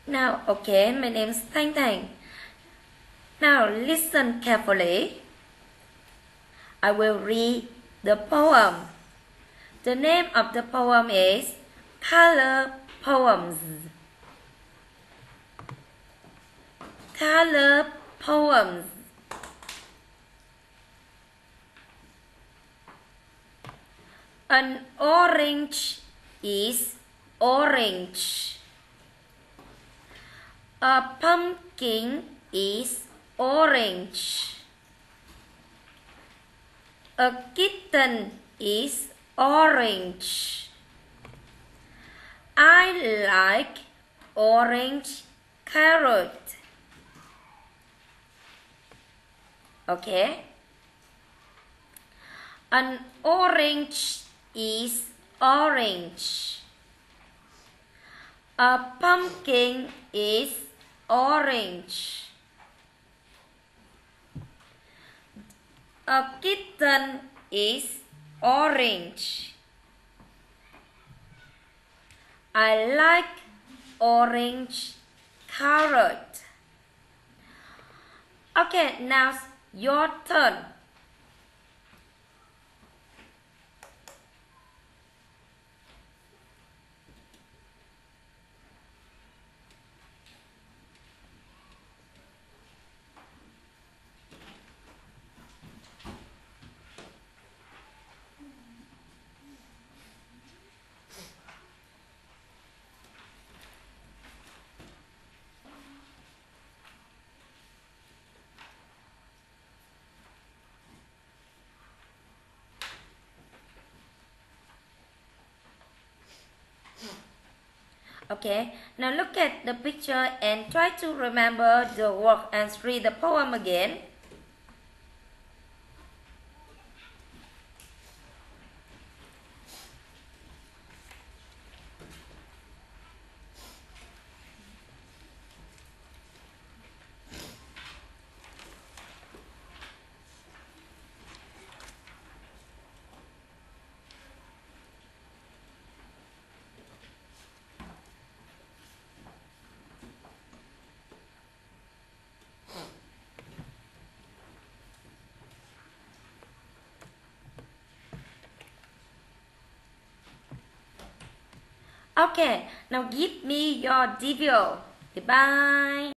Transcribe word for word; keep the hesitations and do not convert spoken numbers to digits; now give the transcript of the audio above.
Now, okay, my name is Thanh Thanh. Now, listen carefully. I will read the poem. The name of the poem is Color Poems. Color Poems. An orange is orange. A pumpkin is orange. A kitten is orange. I like orange carrot. Okay. An orange is orange. A pumpkin is orange. A kitten is orange. I like orange carrot. Okay, now your turn. Okay, now look at the picture and try to remember the word and read the poem again. Okay, now give me your video. Goodbye.